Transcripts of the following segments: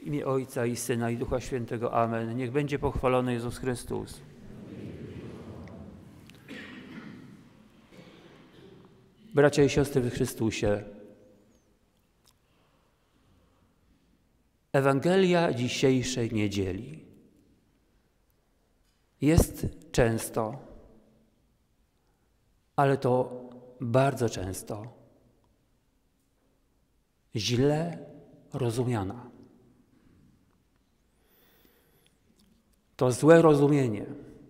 W imię Ojca i Syna i Ducha Świętego. Amen. Niech będzie pochwalony Jezus Chrystus. Bracia i siostry w Chrystusie, Ewangelia dzisiejszej niedzieli jest często, ale to bardzo często, źle rozumiana. To złe rozumienie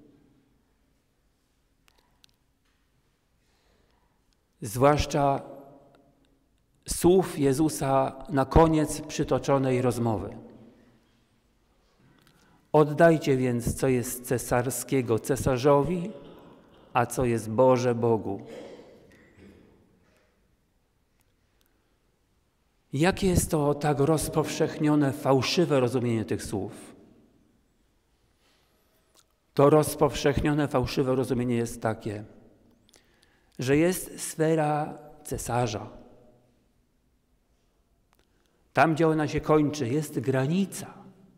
zwłaszcza słów Jezusa na koniec przytoczonej rozmowy. Oddajcie więc, co jest cesarskiego cesarzowi, a co jest Boże Bogu. Jakie jest to tak rozpowszechnione, fałszywe rozumienie tych słów? To rozpowszechnione, fałszywe rozumienie jest takie, że jest sfera cesarza. Tam, gdzie ona się kończy, jest granica.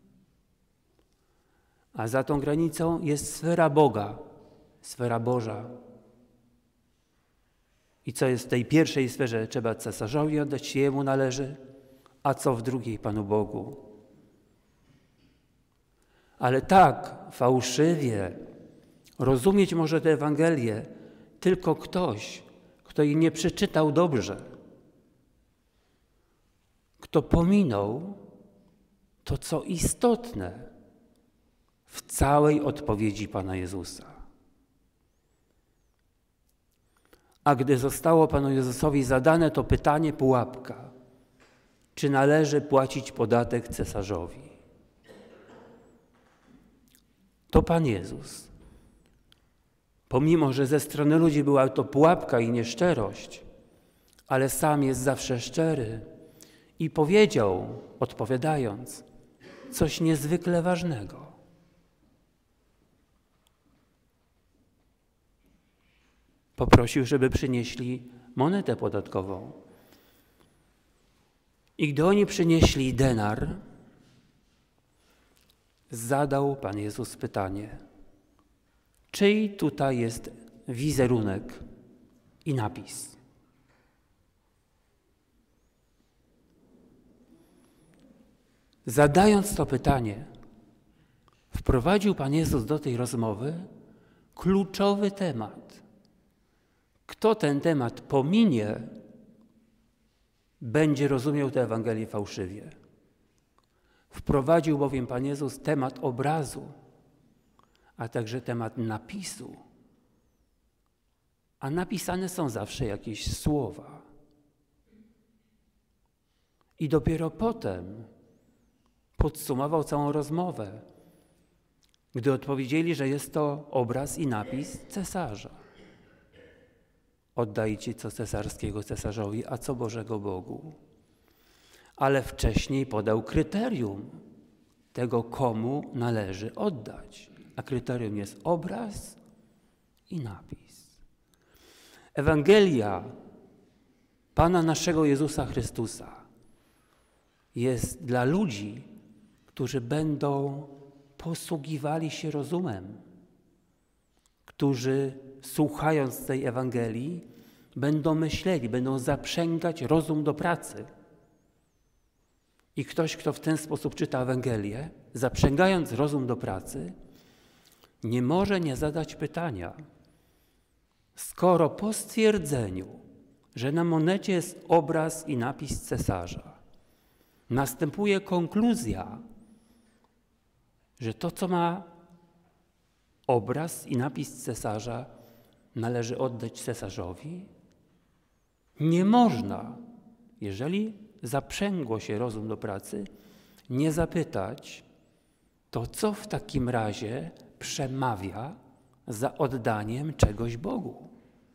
A za tą granicą jest sfera Boga, sfera Boża. I co jest w tej pierwszej sferze? Trzeba cesarzowi oddać, jemu należy, a co w drugiej Panu Bogu. Ale tak fałszywie rozumieć może tę Ewangelię tylko ktoś, kto jej nie przeczytał dobrze, kto pominął to, co istotne w całej odpowiedzi Pana Jezusa. A gdy zostało Panu Jezusowi zadane to pytanie, pułapka, czy należy płacić podatek cesarzowi, to Pan Jezus, pomimo że ze strony ludzi była to pułapka i nieszczerość, ale sam jest zawsze szczery i powiedział, odpowiadając, coś niezwykle ważnego. Poprosił, żeby przynieśli monetę podatkową. I gdy oni przynieśli denar, zadał Pan Jezus pytanie, czyj tutaj jest wizerunek i napis? Zadając to pytanie, wprowadził Pan Jezus do tej rozmowy kluczowy temat. Kto ten temat pominie, będzie rozumiał tę Ewangelię fałszywie. Wprowadził bowiem Pan Jezus temat obrazu, a także temat napisu. A napisane są zawsze jakieś słowa. I dopiero potem podsumował całą rozmowę, gdy odpowiedzieli, że jest to obraz i napis cesarza. Oddajcie co cesarskiego cesarzowi, a co Bożego Bogu. Ale wcześniej podał kryterium tego, komu należy oddać. A kryterium jest obraz i napis. Ewangelia Pana naszego Jezusa Chrystusa jest dla ludzi, którzy będą posługiwali się rozumem, którzy słuchając tej Ewangelii będą myśleli, będą zaprzęgać rozum do pracy. I ktoś, kto w ten sposób czyta Ewangelię, zaprzęgając rozum do pracy, nie może nie zadać pytania, skoro po stwierdzeniu, że na monecie jest obraz i napis cesarza, następuje konkluzja, że to, co ma obraz i napis cesarza, należy oddać cesarzowi, nie można, jeżeli zaprzęgło się rozum do pracy, nie zapytać, to co w takim razie przemawia za oddaniem czegoś Bogu.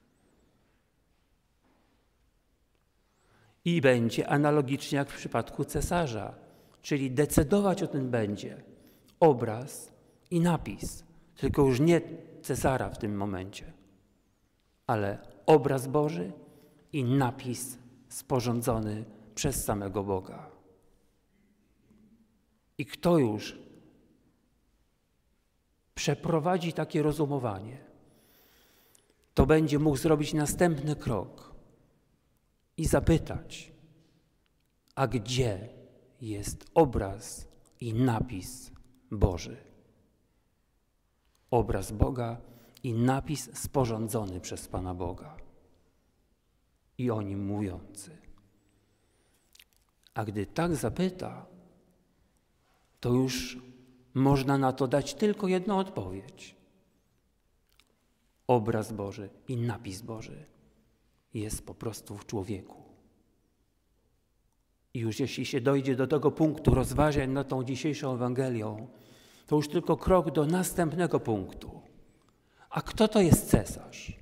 I będzie analogicznie jak w przypadku cesarza, czyli decydować o tym będzie obraz i napis, tylko już nie cesara w tym momencie, ale obraz Boży i napis sporządzony przez samego Boga. I kto już przeprowadzi takie rozumowanie, to będzie mógł zrobić następny krok i zapytać, a gdzie jest obraz i napis Boży? Obraz Boga i napis sporządzony przez Pana Boga i o nim mówiący. A gdy tak zapyta, to już można na to dać tylko jedną odpowiedź. Obraz Boży i napis Boży jest po prostu w człowieku. I już jeśli się dojdzie do tego punktu rozważań nad tą dzisiejszą Ewangelią, to już tylko krok do następnego punktu. A kto to jest cesarz?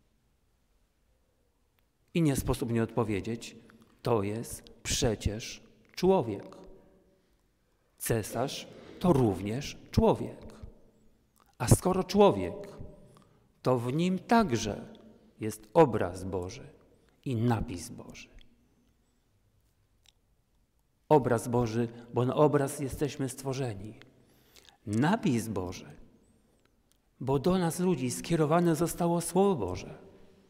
I nie sposób nie odpowiedzieć, to jest przecież człowiek. Cesarz to również człowiek. A skoro człowiek, to w nim także jest obraz Boży i napis Boży. Obraz Boży, bo na obraz jesteśmy stworzeni. Napis Boży, bo do nas ludzi skierowane zostało Słowo Boże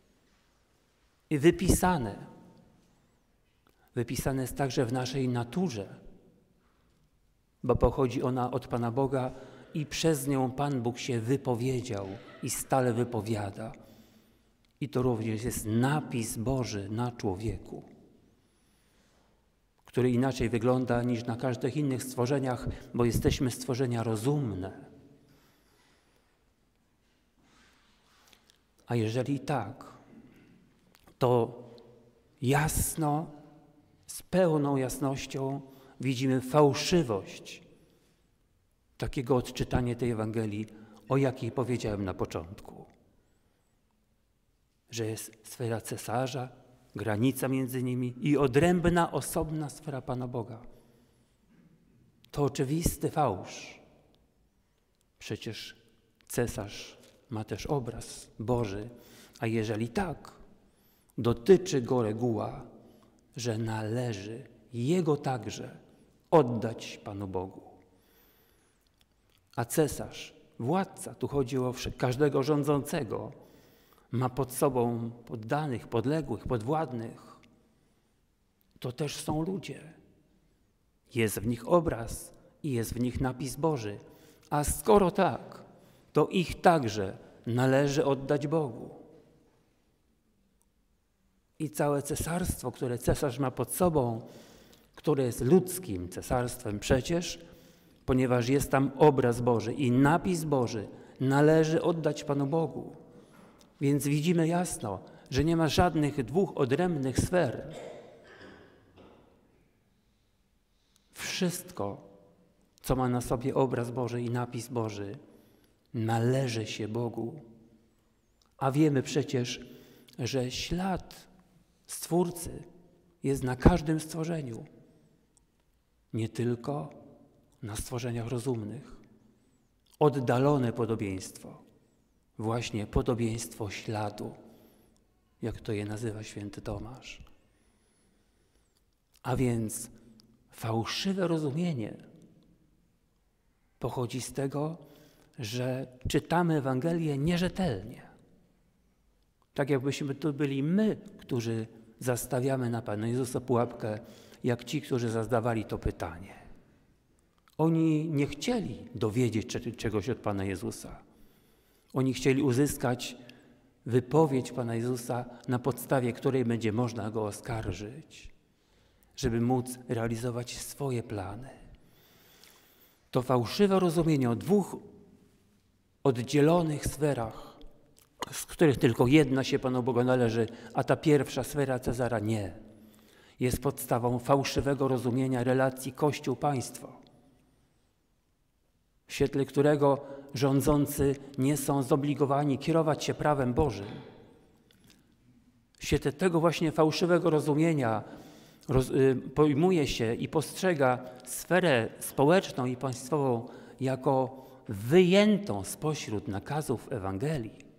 i wypisane. Wypisane jest także w naszej naturze, bo pochodzi ona od Pana Boga i przez nią Pan Bóg się wypowiedział i stale wypowiada. I to również jest napis Boży na człowieku, który inaczej wygląda niż na każdych innych stworzeniach, bo jesteśmy stworzenia rozumne. A jeżeli tak, to jasno, z pełną jasnością widzimy fałszywość takiego odczytania tej Ewangelii, o jakiej powiedziałem na początku. Że jest sfera cesarza, granica między nimi i odrębna, osobna sfera Pana Boga. To oczywisty fałsz. Przecież cesarz ma też obraz Boży, a jeżeli tak, dotyczy go reguła, że należy jego także oddać Panu Bogu. A cesarz, władca, tu chodzi o każdego rządzącego, ma pod sobą poddanych, podległych, podwładnych. To też są ludzie. Jest w nich obraz i jest w nich napis Boży. A skoro tak, to ich także należy oddać Bogu. I całe cesarstwo, które cesarz ma pod sobą, które jest ludzkim cesarstwem przecież, ponieważ jest tam obraz Boży i napis Boży, należy oddać Panu Bogu. Więc widzimy jasno, że nie ma żadnych dwóch odrębnych sfer. Wszystko, co ma na sobie obraz Boży i napis Boży, należy się Bogu. A wiemy przecież, że ślad Stwórcy jest na każdym stworzeniu, nie tylko na stworzeniach rozumnych. Oddalone podobieństwo, właśnie podobieństwo śladu, jak to je nazywa święty Tomasz. A więc fałszywe rozumienie pochodzi z tego, że czytamy Ewangelię nierzetelnie. Tak jakbyśmy to byli my, którzy zastawiamy na Pana Jezusa pułapkę, jak ci, którzy zadawali to pytanie. Oni nie chcieli dowiedzieć czegoś od Pana Jezusa. Oni chcieli uzyskać wypowiedź Pana Jezusa, na podstawie której będzie można Go oskarżyć, żeby móc realizować swoje plany. To fałszywe rozumienie o dwóch oddzielonych sferach, z których tylko jedna się Panu Bogu należy, a ta pierwsza sfera Cezara nie, jest podstawą fałszywego rozumienia relacji Kościół-państwo, w świetle którego rządzący nie są zobligowani kierować się prawem Bożym. W świetle tego właśnie fałszywego rozumienia pojmuje się i postrzega sferę społeczną i państwową jako wyjętą spośród nakazów Ewangelii.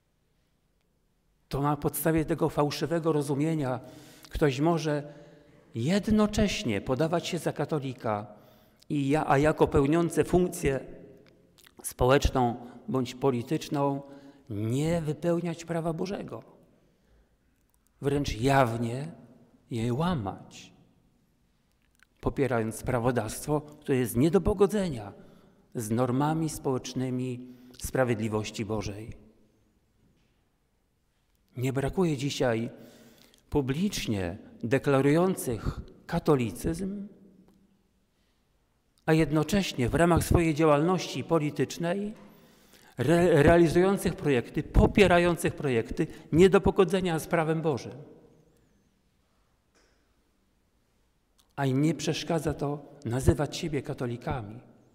To na podstawie tego fałszywego rozumienia ktoś może jednocześnie podawać się za katolika, a jako pełniące funkcję społeczną bądź polityczną nie wypełniać prawa Bożego. Wręcz jawnie je łamać, popierając prawodawstwo, które jest nie do pogodzenia z normami społecznymi sprawiedliwości Bożej. Nie brakuje dzisiaj publicznie deklarujących katolicyzm, a jednocześnie w ramach swojej działalności politycznej realizujących projekty, popierających projekty nie do pogodzenia z prawem Bożym. A im nie przeszkadza to nazywać siebie katolikami,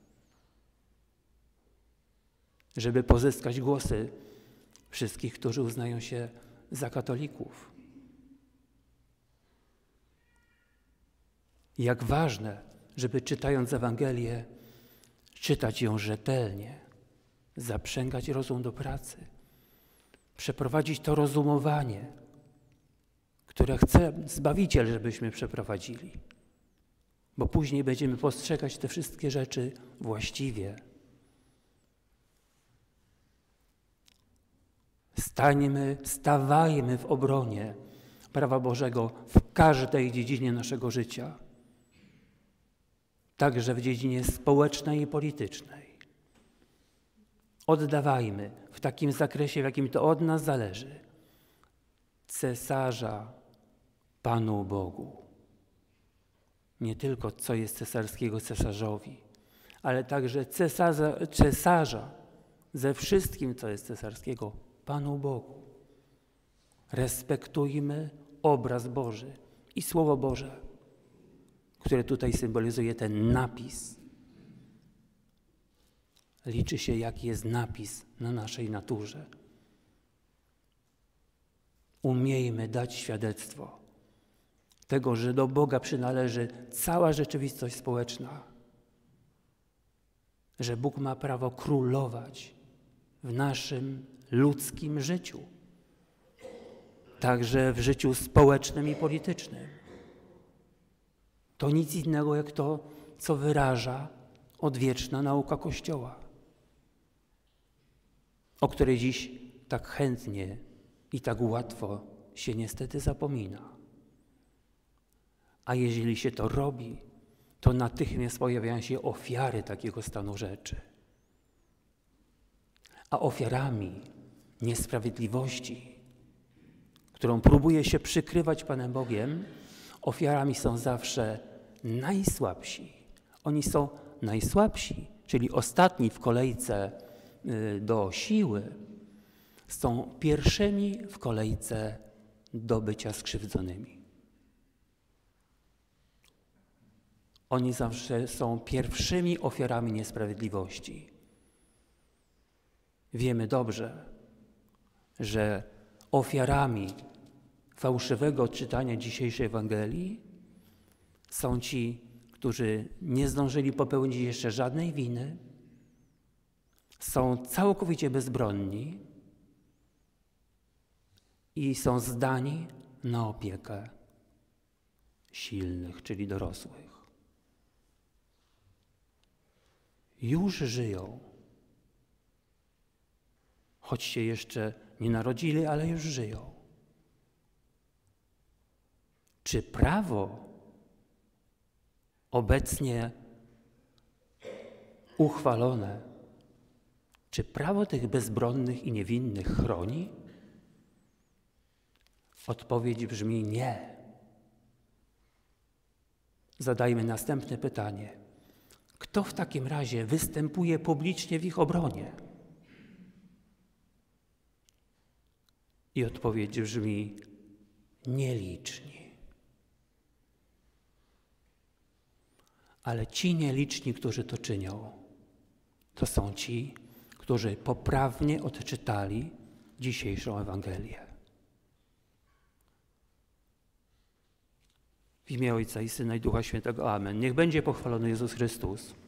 żeby pozyskać głosy wszystkich, którzy uznają się za katolików. Jak ważne, żeby czytając Ewangelię, czytać ją rzetelnie, zaprzęgać rozum do pracy, przeprowadzić to rozumowanie, które chce Zbawiciel, żebyśmy przeprowadzili. Bo później będziemy postrzegać te wszystkie rzeczy właściwie. Stawajmy w obronie prawa Bożego w każdej dziedzinie naszego życia, także w dziedzinie społecznej i politycznej. Oddawajmy w takim zakresie, w jakim to od nas zależy, cesarza Panu Bogu. Nie tylko co jest cesarskiego cesarzowi, ale także cesarza ze wszystkim, co jest cesarskiego, Panu Bogu. Respektujmy obraz Boży i Słowo Boże, które tutaj symbolizuje ten napis. Liczy się, jaki jest napis na naszej naturze. Umiejmy dać świadectwo tego, że do Boga przynależy cała rzeczywistość społeczna, że Bóg ma prawo królować w naszym ludzkim życiu, także w życiu społecznym i politycznym. To nic innego jak to, co wyraża odwieczna nauka Kościoła, o której dziś tak chętnie i tak łatwo się niestety zapomina. A jeżeli się to robi, to natychmiast pojawiają się ofiary takiego stanu rzeczy. A ofiarami niesprawiedliwości, którą próbuje się przykrywać Panem Bogiem, ofiarami są zawsze najsłabsi. Oni są najsłabsi, czyli ostatni w kolejce do siły, są pierwszymi w kolejce do bycia skrzywdzonymi. Oni zawsze są pierwszymi ofiarami niesprawiedliwości. Wiemy dobrze, że ofiarami fałszywego odczytania dzisiejszej Ewangelii są ci, którzy nie zdążyli popełnić jeszcze żadnej winy, są całkowicie bezbronni i są zdani na opiekę silnych, czyli dorosłych. Już żyją, choć się jeszcze nie narodzili, ale już żyją. Czy prawo obecnie uchwalone, czy prawo tych bezbronnych i niewinnych chroni? Odpowiedź brzmi nie. Zadajmy następne pytanie. Kto w takim razie występuje publicznie w ich obronie? I odpowiedź brzmi nieliczni. Ale ci nieliczni, którzy to czynią, to są ci, którzy poprawnie odczytali dzisiejszą Ewangelię. W imię Ojca i Syna i Ducha Świętego. Amen. Niech będzie pochwalony Jezus Chrystus.